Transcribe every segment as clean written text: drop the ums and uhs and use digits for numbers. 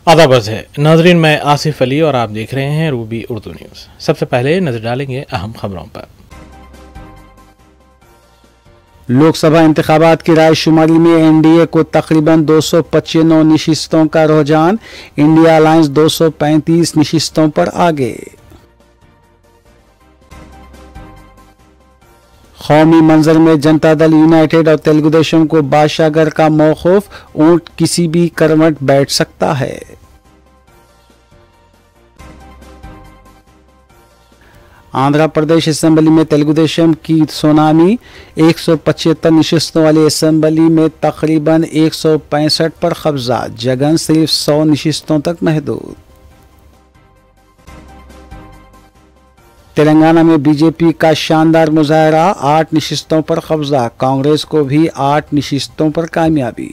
आदाब है नाजरीन, मैं आसिफ अली और आप देख रहे हैं रूबी उर्दू न्यूज़। सबसे पहले नजर डालेंगे अहम खबरों पर। लोकसभा इंतखाबात की रायशुमारी में एनडीए को तकरीबन 295 नशिस्तों का रुझान, इंडिया अलायंस 235 नशिस्तों पर आगे। कौमी मंजर में जनता दल यूनाइटेड और तेलुगुदेशम को बादशाहगर का मौकूफ, ऊंट किसी भी करवट बैठ सकता है। आंध्र प्रदेश असेंबली में तेलुगुदेशम की सोनामी, 175 नशिस्तों वाली असेंबली में तकरीबन 165 पर कब्जा, जगन सिर्फ 100 नशिस्तों तक महदूद। तेलंगाना में बीजेपी का शानदार मुजाहरा, 8 नशिस्तों पर कब्जा, कांग्रेस को भी 8 नशिस्तों पर कामयाबी।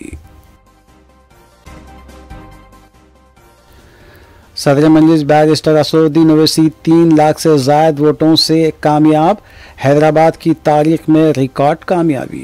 सदर मजलिस बैरिस्टर असदुद्दीन ओवैसी 3 लाख से ज्यादा वोटों से कामयाब, हैदराबाद की तारीख में रिकॉर्ड कामयाबी।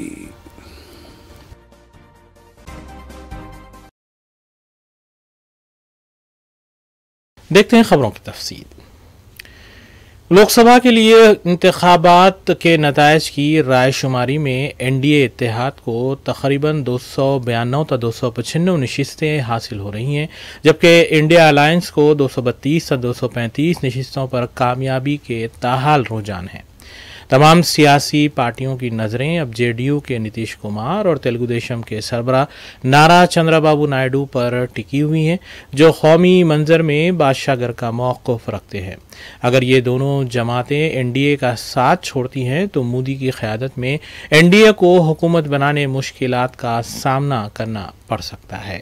देखते हैं खबरों की तफसील। लोकसभा के लिए इंतखाबात के नताइज की रायशुमारी में एनडीए इत्तेहाद को तकरीबन 292 था 295 नशिस्तें हासिल हो रही हैं, जबकि इंडिया अलायंस को 232 था 235 नशिस्तों पर कामयाबी के ताहाल रुझान है। तमाम सियासी पार्टियों की नज़रें अब जेडीयू के नीतीश कुमार और तेलुगुदेशम के सरबराह नारा चंद्रबाबू नायडू पर टिकी हुई हैं, जो कौमी मंजर में बादशाहगर का मौक़िफ़ रखते हैं। अगर ये दोनों जमातें एनडीए का साथ छोड़ती हैं तो मोदी की क़यादत में एनडीए को हुकूमत बनाने मुश्किलात का सामना करना पड़ सकता है।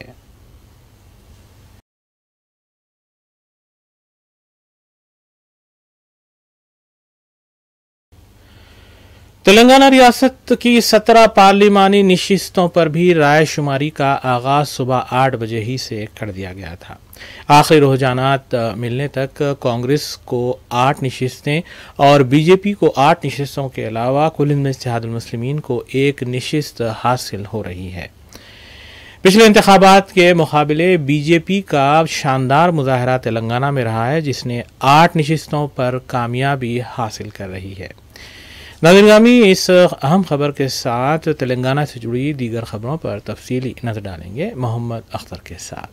तेलंगाना रियासत की 17 पार्लिमानी नशिस्तों पर भी रायशुमारी का आगाज़ सुबह 8 बजे ही से कर दिया गया था। आखिरी रुझानात मिलने तक कांग्रेस को 8 नशिस्तें और बीजेपी को 8 नशिस्तों के अलावा कुल हिंद इत्तेहादुल मुस्लिमीन को 1 नशिस्त हासिल हो रही है। पिछले इंतखाबात के मुकाबले बीजेपी का शानदार मुजाहरा तेलंगाना में रहा है, जिसने 8 नशिस्तों पर कामयाबी हासिल कर रही है। नाज़रीन, इस अहम खबर के साथ तेलंगाना से जुड़ी दीगर खबरों पर तफसीली नजर डालेंगे मोहम्मद अख्तर के साथ।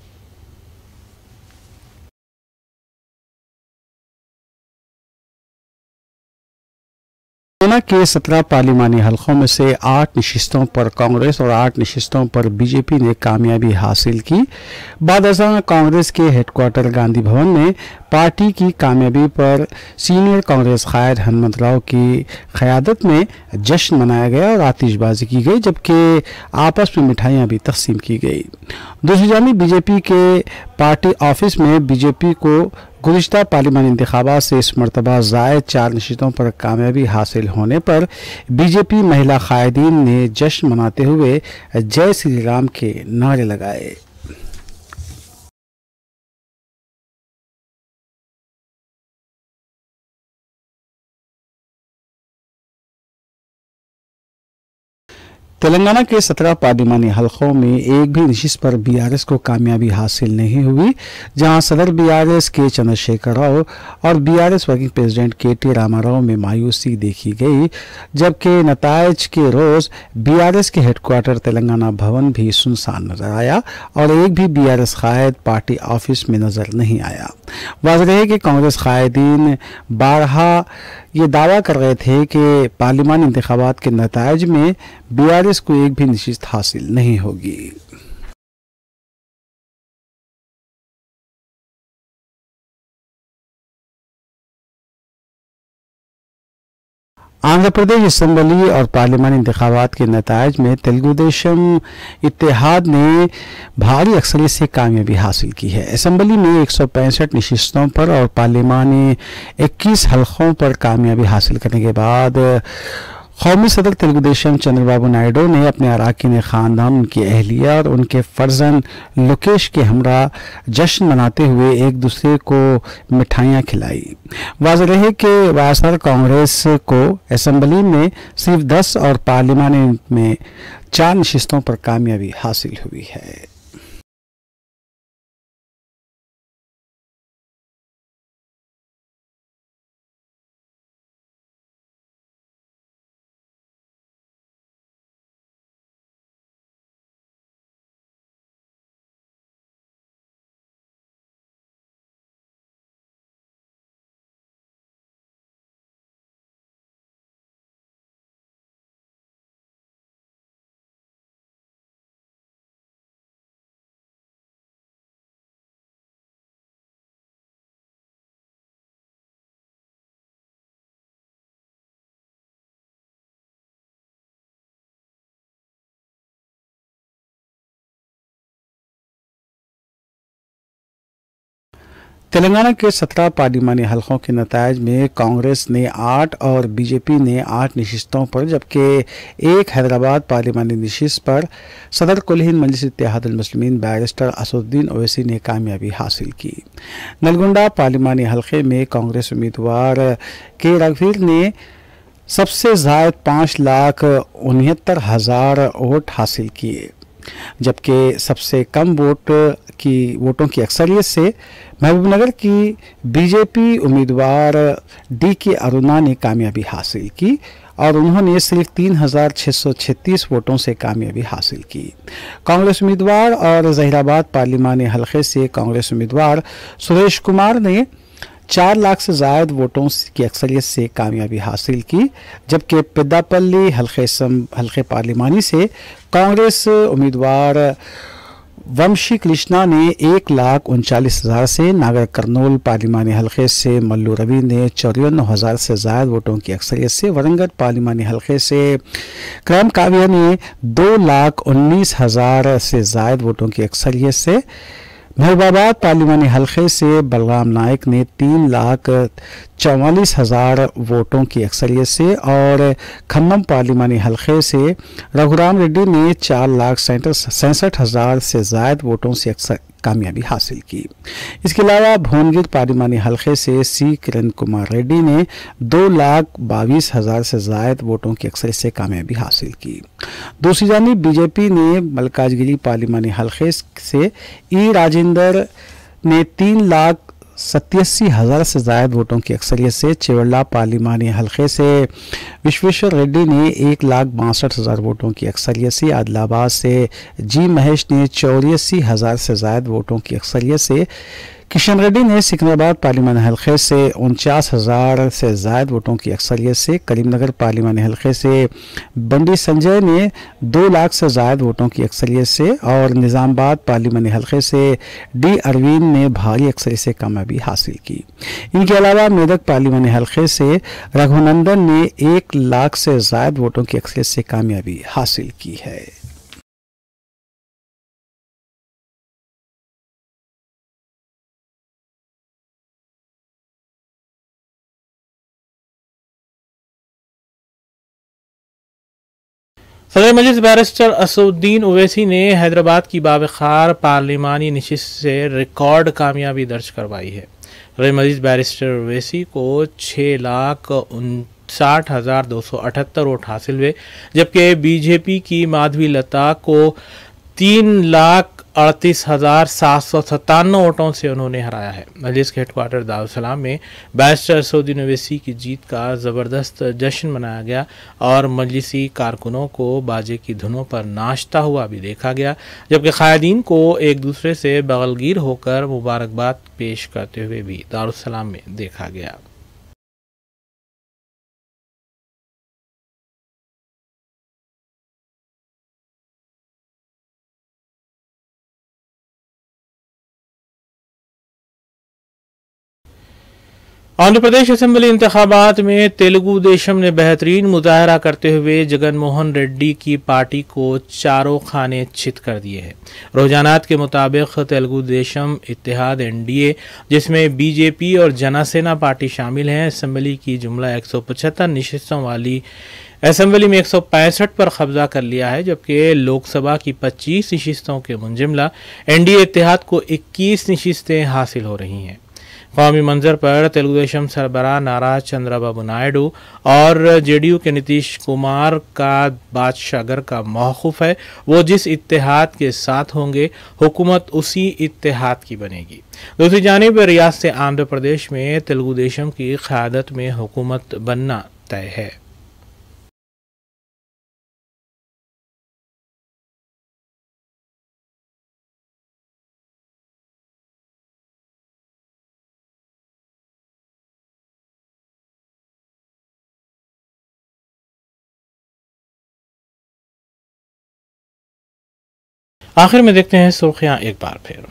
तेलंगाना के 17 पार्लिमानी हलकों में से 8 नशिस्तों पर कांग्रेस और 8 नशिस्तों पर बीजेपी ने कामयाबी हासिल की। बाद कांग्रेस के हेडक्वार्टर गांधी भवन में पार्टी की कामयाबी पर सीनियर कांग्रेस कायद हनुमंतराव की क़यादत में जश्न मनाया गया और आतिशबाजी की गई, जबकि आपस में मिठाइयाँ भी तकसीम की गई। दूसरी जानिब बीजेपी के पार्टी ऑफिस में बीजेपी को गुज़िश्ता पार्लिमानी इंतखाबात से इस मरतबा ज़ायद 4 नशिस्तों पर कामयाबी हासिल होने पर बीजेपी महिला कायदीन ने जश्न मनाते हुए जय श्री राम के नारे लगाए। तेलंगाना के 17 पार्लिमानी हलकों में एक भी नशिस्त पर बीआरएस को कामयाबी हासिल नहीं हुई, जहां सदर बीआरएस के चंद्रशेखर राव और BRS working president KT Rama Rao में मायूसी देखी गई, जबकि नताइज के रोज़ बीआरएस के हेडक्वार्टर तेलंगाना भवन भी सुनसान नजर आया और एक भी बीआरएस कायद पार्टी ऑफिस में नजर नहीं आया। वाज़ेह है कि कांग्रेस कायदीन बारहा ये दावा कर रहे थे कि पार्लिमानी इंतखाबात के नताइज में बीआरएस को एक भी नशिस्त हासिल नहीं होगी। आंध्र प्रदेश असेंबली और पार्लिमानी इंतखाबात के नताइज में तेलुगुदेशम इत्तेहाद ने भारी अक्सरियत से कामयाबी हासिल की है। असेंबली में 165 नशिस्तों पर और पार्लिमानी 21 हलकों पर कामयाबी हासिल करने के बाद कौमी सदर तेलुगुदेशम चंद्रबाबू नायडू ने अपने अरकान ख़ानदान, उनकी अहलिया और उनके फर्जन लोकेश के हमरा जश्न मनाते हुए एक दूसरे को मिठाइयाँ खिलाई। वाज़ेह रहे कि वायएसआर कांग्रेस को असेंबली में सिर्फ 10 और पार्लियामेंट में 4 नशिस्तों पर कामयाबी हासिल हुई है। तेलंगाना के 17 पार्लिमानी हलकों के नतायज में कांग्रेस ने 8 और बीजेपी ने 8 नशिस्तों पर, जबकि एक हैदराबाद पार्लिमानी नशिस्त पर सदर कुल हिंद मजलिस इत्तेहादुल मुस्लिमीन बैरिस्टर असदुद्दीन ओवैसी ने कामयाबी हासिल की। नलगुंडा पार्लिमानी हलके में कांग्रेस उम्मीदवार के रघुवीर ने सबसे ज़ायद 5,69,000 वोट हासिल किए, जबकि सबसे कम वोटों की अक्सरियत से महबूबनगर की बीजेपी उम्मीदवार डी के अरुणा ने कामयाबी हासिल की और उन्होंने सिर्फ 3,636 वोटों से कामयाबी हासिल की। कांग्रेस उम्मीदवार और जहीराबाद पार्लिमानी हलके से कांग्रेस उम्मीदवार सुरेश कुमार ने 4 लाख से ज़ायद वोटों की अक्सरियत से कामयाबी हासिल की, जबकि पेद्दापल्ली हलके पार्लिमानी से कांग्रेस उम्मीदवार वंशी कृष्णा ने 1,39,000 से, नागर कर्नूल पार्लिमानी हलके से मल्लू रवि ने 54,000 से ज़ायद वोटों की अक्सरियत से, वरंगल पार्लिमानी हलके से क्रम काव्या ने 2,19,000 से ज़ायद वोटों की अक्सरियत से, महबूबाबाद पार्लिमानी हलके से बलराम नायक ने 3,44,000 वोटों की अक्सरियत से और खम्मम पार्लिमानी हलके से रघुराम रेड्डी ने 4,67,000 से ज़ायद वोटों से कामयाबी हासिल की। इसके अलावा भुवनगिर पार्लिमानी हलके से सी किरण कुमार रेड्डी ने 2,22,000 से ज़ायद वोटों की अक्सरियत से कामयाबी हासिल की। दूसरी जानिब बीजेपी ने मलकाजगिरी पार्लिमानी हलके से ई राजेंद्र ने 3,87,000 से ज़ायद वोटों की अक्सरियत से, चेवल्ला पार्लिमानी हलके से विश्वेश्वर रेड्डी ने 1,62,000 वोटों की अक्सरियत से, आदिलाबाद से जी महेश ने 84,000 से ज़ायद वोटों की अक्सरियत से, किशन रेड्डी ने सिकंदराबाद पार्लिमानी हलके से 49,000 से ज़ायद वोटों की अक्सरियत से, करीमनगर पार्लिमानी हलके से बंडी संजय ने 2 लाख से ज़ायद वोटों की अक्सरियत से और निज़ामाबाद पार्लिमानी हलके से डी अरविंद ने भारी अक्सरियत से कामयाबी हासिल की। इनके अलावा मेदक पार्लिमानी हलके से रघुनंदन ने 1 लाख से ज़ायद वोटों की अक्सरियत से कामयाबी हासिल की है। सदर मजलिस बैरिस्टर असदुद्दीन ओवैसी ने हैदराबाद की बावखार पार्लिमानी नशिस्त से रिकॉर्ड कामयाबी दर्ज करवाई है। सदर मजलिस बैरिस्टर ओवैसी को 6,59,278 वोट हासिल हुए, जबकि बीजेपी की माधवी लता को 3,38,797 वोटों से उन्होंने हराया है। मजलिस के हेडक्वार्टर दारुस्सलाम में बैरिस्टर असदुद्दीन ओवैसी की जीत का ज़बरदस्त जश्न मनाया गया और मजलिसी कारकुनों को बाजे की धुनों पर नाचता हुआ भी देखा गया, जबकि कायदीन को एक दूसरे से बगलगीर होकर मुबारकबाद पेश करते हुए भी दारुस्सलाम में देखा गया। आंध्र प्रदेश असेंबली इंतखाबात में तेलुगु देशम ने बेहतरीन मुजाहरा करते हुए जगन मोहन रेड्डी की पार्टी को चारों खाने चित कर दिए हैं। रुझानात के मुताबिक तेलुगु देशम इत्तेहाद एनडीए, जिसमें बीजेपी और जनसेना पार्टी शामिल हैं, असेंबली की जुमला 175 नशिस्तों वाली असेंबली में 165 पर कब्जा कर लिया है, जबकि लोकसभा की 25 नशिस्तों के मुंजिमला एनडीए इत्तेहाद को 21 नशिस्तें हासिल हो रही हैं। कौमी मंजर पर तेलुगुदेशम सरबराह नारा चंद्रबाबू नायडू और जेडीयू के नीतीश कुमार का बादशाहगर का मौक़िफ़ है, वो जिस इत्तेहाद के साथ होंगे हुकूमत उसी इत्तेहाद की बनेगी। दूसरी जानिब रियासत आंध्र प्रदेश में तेलुगुदेशम की क़यादत में हुकूमत बनना तय है। आखिर में देखते हैं सुर्खियां एक बार फिर।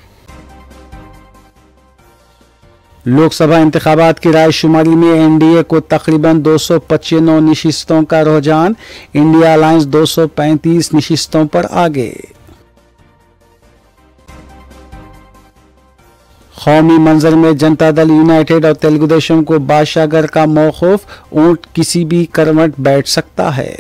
लोकसभा इंतखाबात की रायशुमारी में एनडीए को तकरीबन 295 नशिस्तों का रुझान, इंडिया अलायंस 235 नशिस्तों पर आगे। कौमी मंजर में जनता दल यूनाइटेड और तेलुगु देशम को बादशाहगर का मौकूफ, ऊंट किसी भी करवट बैठ सकता है।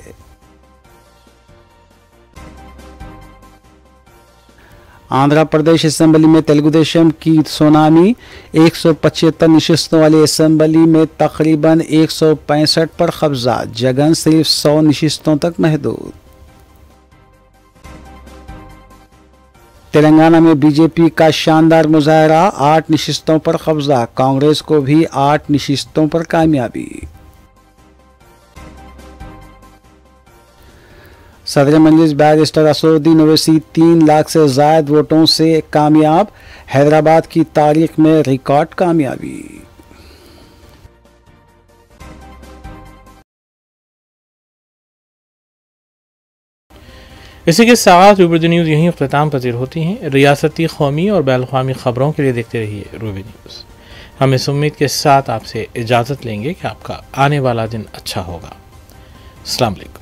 आंध्र प्रदेश असेंबली में तेलुगु देशम की सोनामी, 175 नशिस्तों वाली असेंबली में तकरीबन 165 पर कब्जा, जगन सिर्फ 100 नशिस्तों तक महदूद। तेलंगाना में बीजेपी का शानदार मुजाहरा, 8 नशिस्तों पर कब्जा, कांग्रेस को भी 8 नशिस्तों पर कामयाबी। सदर मजलिस बैरिस्टर असदुद्दीन ओवैसी 3 लाख से ज्यादा वोटों से कामयाब, हैदराबाद की तारीख में रिकॉर्ड कामयाबी। इसी के साथ रूबी न्यूज़ यहीं अख्ताम पजीर होती हैं। रियासती, कौमी और बैनुल-अक़वामी खबरों के लिए देखते रहिए रूबी न्यूज़। हम इस उम्मीद के साथ आपसे इजाज़त लेंगे कि आपका आने वाला दिन अच्छा होगा। अस्सलाम वालेकुम।